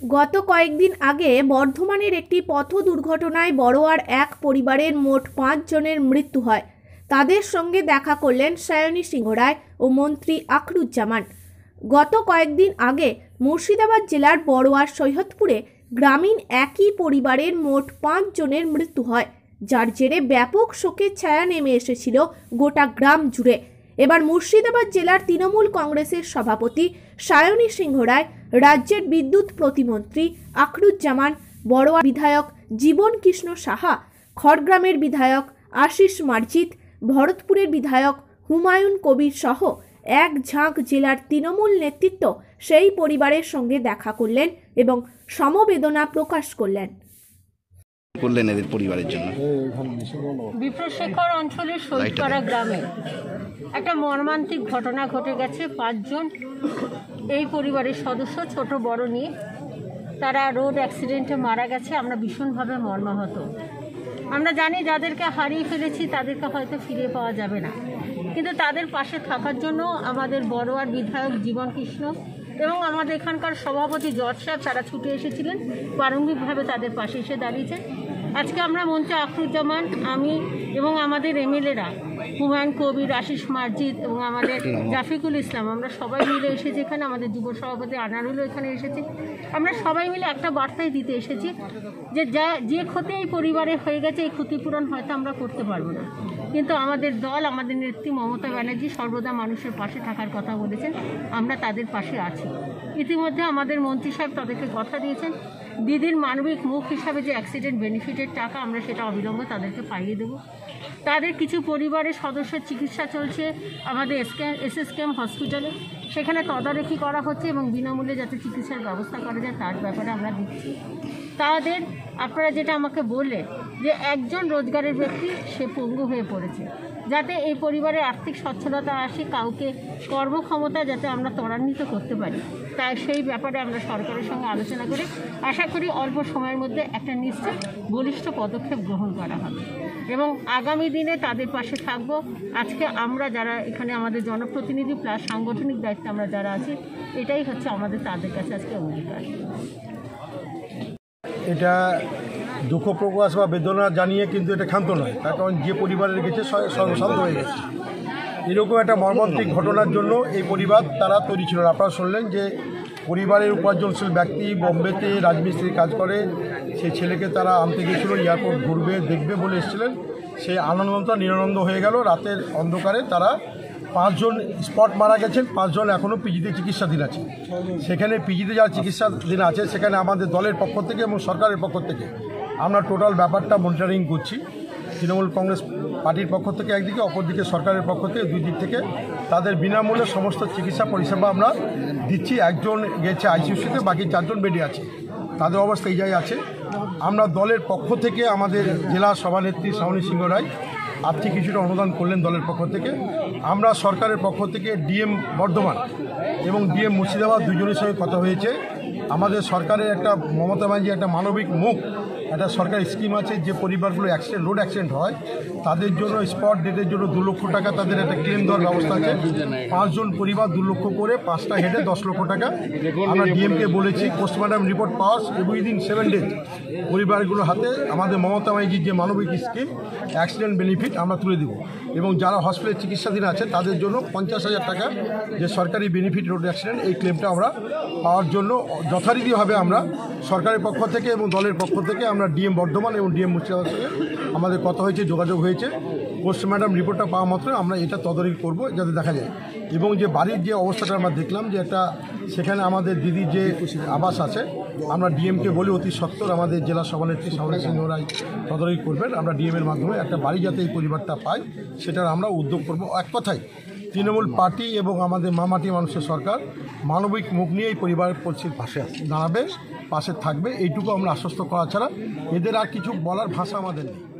গত কয়েকদিন আগে বর্ধমানের একটি পথ দুর্ঘটনায় বড়োয়ার এক পরিবারের মোট 5 জনের মৃত্যু হয়। তাদের সঙ্গে দেখা করলেন সায়নী সিংহ রায় ও মন্ত্রী আখরুজ্জামান। গত কয়েকদিন আগে মুর্শিদাবাদ জেলার বড়োয়ার সৈয়দপুরে গ্রামীণ একই পরিবারের মোট 5 জনের মৃত্যু হয়, যার জেরে ব্যাপক শোকের ছায়া নেমে এসেছিল গোটা গ্রাম জুড়ে। এবার মুর্শিদাবাদ জেলার তৃণমূল কংগ্রেসের সভাপতি সায়নী সিংহ রায়, রাজ্যের বিদ্যুৎ প্রতিমন্ত্রী আখরুজ্জামান, বড়োয়া বিধায়ক জীবন কৃষ্ণ সাহা, খড়গ্রামের বিধায়ক আশিস মার্জিত, ভরতপুরের বিধায়ক হুমায়ুন কবির সহ এক ঝাঁক জেলার তৃণমূল নেতৃত্ব সেই পরিবারের সঙ্গে দেখা করলেন এবং সমবেদনা প্রকাশ করলেন। এদের পরিবারের জন্য বিপ্রশেখর অঞ্চলের শহীদপাড়া গ্রামে একটা মর্মান্তিক ঘটনা ঘটে গেছে। 5 জন এই পরিবারের সদস্য, ছোট বড় নিয়ে, তারা রোড অ্যাক্সিডেন্টে মারা গেছে। আমরা ভীষণভাবে মর্মাহত। আমরা জানি যাদেরকে হারিয়ে ফেলেছি তাদেরকে হয়তো ফিরে পাওয়া যাবে না, কিন্তু তাদের পাশে থাকার জন্য আমাদের বড়োয়ার বিধায়ক জীবন কৃষ্ণ এবং আমাদের এখানকার সভাপতি জজ সাহেব তারা ছুটে এসেছিলেন, প্রারম্ভিকভাবে তাদের পাশে এসে দাঁড়িয়েছেন। আজকে আমরা মন্ত্রী আখরুজ্জামান, আমি এবং আমাদের এমএলএরা হুমায়ুন কবির, আশিস মার্জিত এবং আমাদের জাফিকুল ইসলাম, আমরা সবাই মিলে এসেছি এখানে। আমাদের যুব সভাপতি আনারুলও এখানে এসেছি। আমরা সবাই মিলে একটা বার্তাই দিতে এসেছি যে ক্ষতি এই পরিবারে হয়ে গেছে, এই ক্ষতিপূরণ হয়তো আমরা করতে পারবো না, কিন্তু আমাদের দল, আমাদের নেত্রী মমতা ব্যানার্জি সর্বদা মানুষের পাশে থাকার কথা বলেছেন। আমরা তাদের পাশে আছি। ইতিমধ্যে আমাদের মন্ত্রী সাহেব তাদেরকে কথা দিয়েছেন, দিদির মানবিক মুখ হিসাবে যে অ্যাক্সিডেন্ট বেনিফিটের টাকা, আমরা সেটা অবিলম্বে তাদেরকে পাইয়ে দেব। তাদের কিছু পরিবারের সদস্যের চিকিৎসা চলছে আমাদের এসএসকেএম হসপিটালে, সেখানে তদারকি করা হচ্ছে এবং বিনামূল্যে যাতে চিকিৎসার ব্যবস্থা করা যায় তার ব্যাপারে আমরা দিচ্ছি। তাদের আপনারা যেটা আমাকে বললেন যে একজন রোজগারের ব্যক্তি সে পঙ্গু হয়ে পড়েছে, যাতে এই পরিবারের আর্থিক সচ্ছলতা আসে, কাউকে কর্মক্ষমতা যাতে আমরা ত্বরান্বিত করতে পারি, তাই সেই ব্যাপারে আমরা সরকারের সঙ্গে আলোচনা করে আশা করি অল্প সময়ের মধ্যে একটা নিশ্চিত বলিষ্ঠ পদক্ষেপ গ্রহণ করা হবে এবং আগামী দিনে তাদের পাশে থাকব। আজকে আমরা যারা এখানে আমাদের জনপ্রতিনিধি প্লাস সাংগঠনিক দায়িত্বে আমরা যারা আছি, এটাই হচ্ছে আমাদের তাদের কাছে আজকে অঙ্গীকার। এটা দুঃখ প্রকাশ বা বেদনা জানিয়ে কিন্তু এটা ক্ষান্ত নয়, তার কারণ যে পরিবারের গেছে শান্ত হয়ে গেছে। এরকম একটা মর্মান্তিক ঘটনার জন্য এই পরিবার তারা তৈরি ছিল। আপনারা শুনলেন যে পরিবারের উপার্জনশীল ব্যক্তি বোম্বেতে রাজমিস্ত্রির কাজ করে, সেই ছেলেকে তারা আনতে গিয়েছিল, এয়ারপোর্ট ঘুরবে দেখবে বলে এসেছিলেন। সেই আনন্দটা নিরানন্দ হয়ে গেল। রাতের অন্ধকারে তারা 5 জন স্পট মারা গেছেন, 5 জন এখনও পিজিতে চিকিৎসাধীন আছে। সেখানে পিজিতে যারা চিকিৎসাধীন আছে সেখানে আমাদের দলের পক্ষ থেকে এবং সরকারের পক্ষ থেকে আমরা টোটাল ব্যাপারটা মনিটরিং করছি। তৃণমূল কংগ্রেস পার্টির পক্ষ থেকে একদিকে, অপরদিকে সরকারের পক্ষ থেকে, দুই দিক থেকে তাদের বিনামূল্যে সমস্ত চিকিৎসা পরিষেবা আমরা দিচ্ছি। একজন গেছে আইসিইউতে, বাকি 4 জন বেডে আছে, তাদের অবস্থা এই জায়গায় আছে। আমরা দলের পক্ষ থেকে আমাদের জেলা সভানেত্রী সায়নী সিংহ রায় আর্থিক কিছুটা অনুদান করলেন দলের পক্ষ থেকে। আমরা সরকারের পক্ষ থেকে ডিএম বর্ধমান এবং ডিএম মুর্শিদাবাদ দুজনের সঙ্গে কথা হয়েছে। আমাদের সরকারের একটা মমতা ব্যানার্জি একটা মানবিক মুখ একটা সরকারি স্কিম আছে, যে পরিবারগুলো রোড অ্যাক্সিডেন্ট হয় তাদের জন্য স্পট ডেটের জন্য 2 লক্ষ টাকা তাদের একটা ক্লেম দেওয়ার ব্যবস্থা আছে। 5 জন পরিবার 2 লক্ষ করে, 5টা হেডে 10 লক্ষ টাকা আমরা ডিএমকে বলেছি। পোস্টমর্টম রিপোর্ট পাওয়ার উইদিন 7 ডেজ পরিবারগুলোর হাতে আমাদের মমতা ব্যানার্জির যে মানবিক স্কিম অ্যাক্সিডেন্ট বেনিফিট আমরা তুলে দেবো এবং যারা হসপিটালে চিকিৎসাধীন আছে তাদের জন্য 50,000 টাকা যে সরকারি বেনিফিট রোড অ্যাক্সিডেন্ট, এই ক্লেমটা আমরা পাওয়ার জন্য যথারীতিভাবে আমরা সরকারের পক্ষ থেকে এবং দলের পক্ষ থেকে আমরা ডিএম বর্ধমান এবং ডিএম মুর্শিদাবাদের সঙ্গে আমাদের কথা হয়েছে, যোগাযোগ হয়েছে। পোস্টমর্টম রিপোর্টটা পাওয়া মাত্র আমরা এটা তদারকি করব যাতে দেখা যায়। এবং যে বাড়ির যে অবস্থাটা আমরা দেখলাম যে একটা সেখানে আমাদের দিদির যে আবাস আছে, আমরা ডিএমকে বলি অতি সত্বর আমাদের জেলা সভানেত্রী সায়নী সিংহ রায় তদারকি করবেন। আমরা ডিএমের মাধ্যমে একটা বাড়ি যাতে এই পরিবারটা পায় সেটার আমরা উদ্যোগ করব। এক কথায় তৃণমূল পার্টি এবং আমাদের মামাটি মানুষের সরকার মানবিক মুখ নিয়ে এই পরিবারের পরিস্থিতির পাশে দাঁড়াবে, পাশে থাকবে, এইটুকু আমরা আশ্বস্ত করা ছাড়া এদের আর কিছু বলার ভাষা আমাদের নেই।